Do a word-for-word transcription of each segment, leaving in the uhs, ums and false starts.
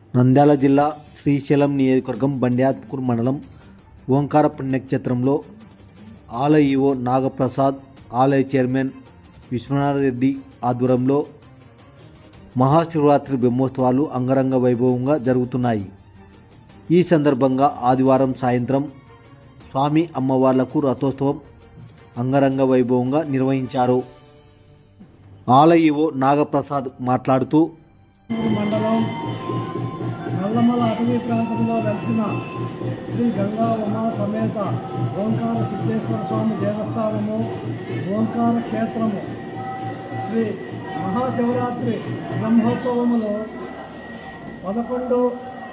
నంద్యాల జిల్లా శ్రీశైలం నియోజకవర్గం బండ్యాత్పూర్ మండలం ఓంకార పుణ్యక్షేత్రంలో ఆలయ ఈవో నాగప్రసాద్, ఆలయ చైర్మన్ విశ్వనాథ్ రెడ్డి ఆధ్వర్యంలో మహాశివరాత్రి బ్రహ్మోత్సవాలు అంగరంగ వైభవంగా జరుగుతున్నాయి. ఈ సందర్భంగా ఆదివారం సాయంత్రం స్వామి అమ్మవార్లకు రథోత్సవం అంగరంగ వైభవంగా నిర్వహించారు. ఆలయ ఈవో నాగప్రసాద్ మాట్లాడుతూ మండలం నల్లమల అటవీ ప్రాంతంలో వెలిసిన శ్రీ గంగా ఉమా సమేత ఓంకార సిద్ధేశ్వర స్వామి దేవస్థానము ఓంకార క్షేత్రము శ్రీ మహాశివరాత్రి బ్రహ్మోత్సవములో పదకొండు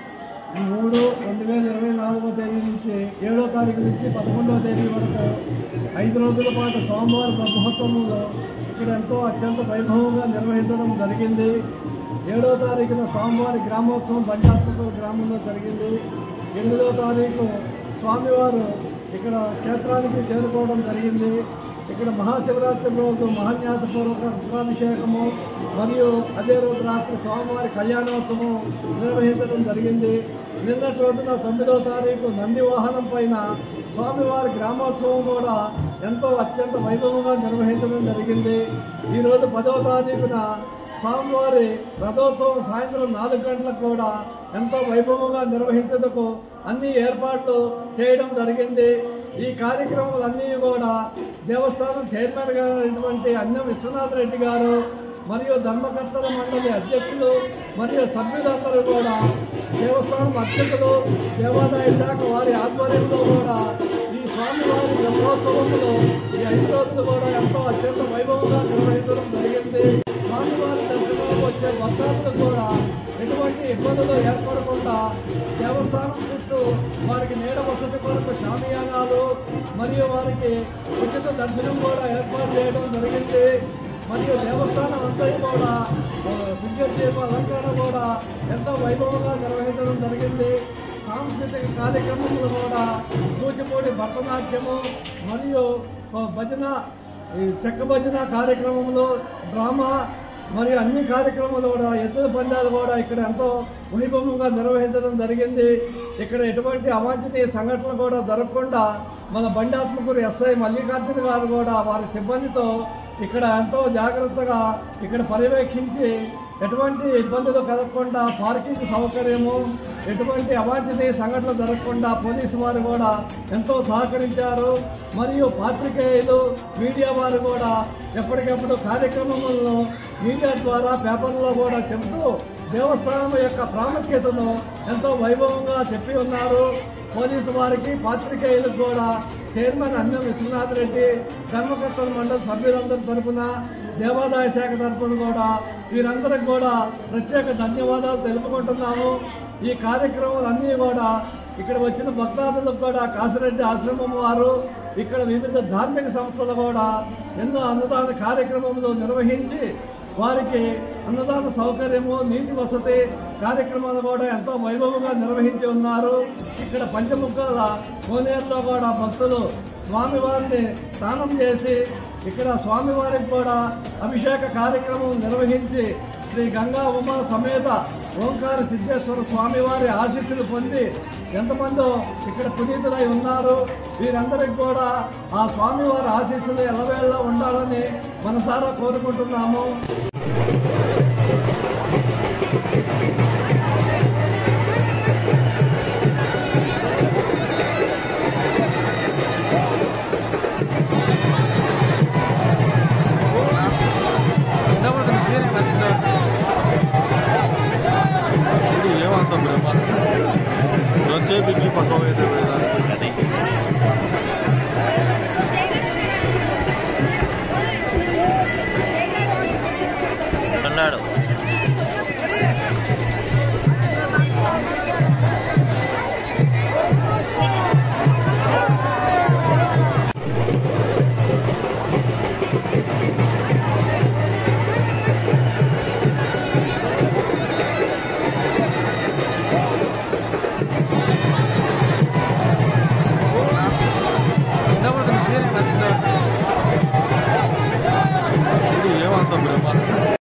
మూడు రెండు వేల ఇరవై నాలుగో తేదీ నుంచి ఏడో తారీఖు నుంచి పదకొండవ తేదీ వరకు ఐదు రోజుల పాటు స్వామివారి బ్రహ్మోత్సవంలో ఇక్కడ ఎంతో అత్యంత వైభవంగా నిర్వహించడం జరిగింది. ఏడో తారీఖున స్వామివారి గ్రామోత్సవం బండ్యాత్పూర్ గ్రామంలో జరిగింది. ఎనిమిదో తారీఖు స్వామివారు ఇక్కడ క్షేత్రానికి చేరుకోవడం జరిగింది. ఇక్కడ మహాశివరాత్రి రోజు మహాన్యాసపూర్వక రుద్రాభిషేకము మరియు అదే రోజు రాత్రి స్వామివారి కళ్యాణోత్సవం నిర్వహించడం జరిగింది. నిన్నటి రోజున తొమ్మిదో తారీఖు నంది వాహనం పైన స్వామివారి గ్రామోత్సవం కూడా ఎంతో అత్యంత వైభవంగా నిర్వహించడం జరిగింది. ఈరోజు పదవ తారీఖున స్వామివారి రథోత్సవం సాయంత్రం నాలుగు గంటలకు కూడా ఎంతో వైభవంగా నిర్వహించేందుకు అన్ని ఏర్పాట్లు చేయడం జరిగింది. ఈ కార్యక్రమాలన్నీ కూడా దేవస్థానం చైర్మన్ గారైనటువంటి అన్నం విశ్వనాథ్ రెడ్డి గారు మరియు ధర్మకర్తల మండలి అధ్యక్షులు మరియు సభ్యులందరూ కూడా దేవస్థానం అర్చకులు దేవాదాయ శాఖ వారి ఆధ్వర్యంలో కూడా ఈ స్వామివారి బ్రహ్మోత్సవంలో ఈ ఐదు రోజులు కూడా ఎంతో అత్యంత వైభవంగా నిర్వహించడం జరిగింది. స్వామివారి దర్శనం వచ్చే భక్తులకు కూడా ఎటువంటి ఇబ్బందులు ఏర్పడకుండా దేవస్థానం చుట్టూ వారికి నీడ వసతి కొరకు షామియానాలు మరియు వారికి ఉచిత దర్శనం కూడా ఏర్పాటు చేయడం జరిగింది. మరియు దేవస్థానం అంతా కూడా విద్యుత్ దీప అలంకరణ కూడా ఎంతో వైభవంగా నిర్వహించడం జరిగింది. సాంస్కృతిక కార్యక్రమములు కూడా కూచిపూడి భరతనాట్యము మరియు భజన చెక్క భజన కార్యక్రమంలో డ్రామా మరియు అన్ని కార్యక్రమాలు కూడా ఎద్దుల పందాలు కూడా ఇక్కడ ఎంతో వైభవంగా నిర్వహించడం జరిగింది. ఇక్కడ ఎటువంటి అవాంఛనీయ సంఘటనలు కూడా జరగకుండా మన బండ్యాత్పూర్ ఎస్ఐ మల్లికార్జున గారు కూడా వారి సిబ్బందితో ఇక్కడ ఎంతో జాగ్రత్తగా ఇక్కడ పర్యవేక్షించి ఎటువంటి ఇబ్బందులు కలగకుండా పార్కింగ్ సౌకర్యము ఎటువంటి అవాంఛనీయ సంఘటనలు జరగకుండా పోలీసు వారు కూడా ఎంతో సహకరించారు. మరియు పాత్రికేయులు మీడియా వారు కూడా ఎప్పటికప్పుడు కార్యక్రమాలను మీడియా ద్వారా పేపర్లో కూడా చెబుతూ దేవస్థానం యొక్క ప్రాముఖ్యతను ఎంతో వైభవంగా చెప్పి ఉన్నారు. పోలీసు వారికి పాత్రికేయులకు కూడా చైర్మన్ అన్నం విశ్వనాథ్ రెడ్డి ధర్మకర్తల మండలి సభ్యులందరి తరఫున దేవాదాయ శాఖ తరఫున కూడా వీరందరికి కూడా ప్రత్యేక ధన్యవాదాలు తెలుపుకుంటున్నాము. ఈ కార్యక్రమాలన్నీ కూడా ఇక్కడ వచ్చిన భక్తాదులకు కూడా కాసిరెడ్డి ఆశ్రమం వారు ఇక్కడ వివిధ ధార్మిక సంస్థలు కూడా ఎన్నో అన్నదాన కార్యక్రమంలో నిర్వహించి వారికి అన్నదాన సౌకర్యము నీటి వసతి కార్యక్రమాలు కూడా ఎంతో వైభవంగా నిర్వహించి ఉన్నారు. ఇక్కడ పంచముఖాల కోనేరులో కూడా భక్తులు స్వామివారిని స్నానం చేసి ఇక్కడ స్వామివారికి కూడా అభిషేక కార్యక్రమం నిర్వహించి శ్రీ గంగా ఉమా సమేత ఓంకార సిద్ధేశ్వర స్వామివారి ఆశీస్సులు పొంది ఎంతమందో ఇక్కడ పునీతులై ఉన్నారు. వీరందరికీ కూడా ఆ స్వామివారి ఆశీస్సులు ఎల్లవేళ ఉండాలని మనసారా కోరుకుంటున్నాము.